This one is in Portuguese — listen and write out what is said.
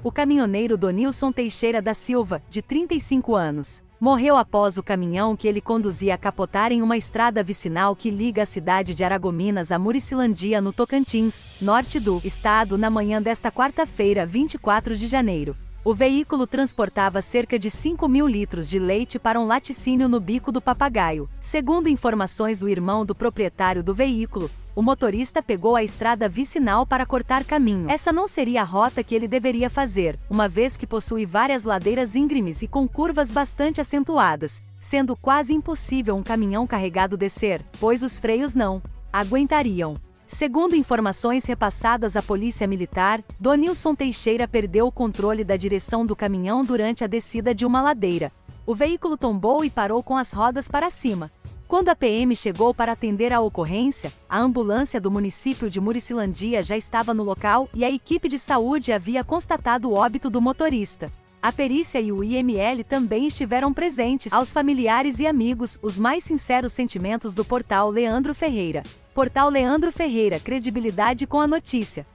O caminhoneiro Donilson Teixeira da Silva, de 35 anos, morreu após o caminhão que ele conduzia capotar em uma estrada vicinal que liga a cidade de Aragominas a Muricilândia, no Tocantins, norte do estado, na manhã desta quarta-feira, 24 de janeiro. O veículo transportava cerca de 5.000 litros de leite para um laticínio no Bico do Papagaio. Segundo informações do irmão do proprietário do veículo, o motorista pegou a estrada vicinal para cortar caminho. Essa não seria a rota que ele deveria fazer, uma vez que possui várias ladeiras íngremes e com curvas bastante acentuadas, sendo quase impossível um caminhão carregado descer, pois os freios não aguentariam. Segundo informações repassadas à Polícia Militar, Donilson Teixeira perdeu o controle da direção do caminhão durante a descida de uma ladeira. O veículo tombou e parou com as rodas para cima. Quando a PM chegou para atender a ocorrência, a ambulância do município de Muricilândia já estava no local e a equipe de saúde havia constatado o óbito do motorista. A perícia e o IML também estiveram presentes. Aos familiares e amigos, os mais sinceros sentimentos do portal Leandro Ferreira. Portal Leandro Ferreira, credibilidade com a notícia.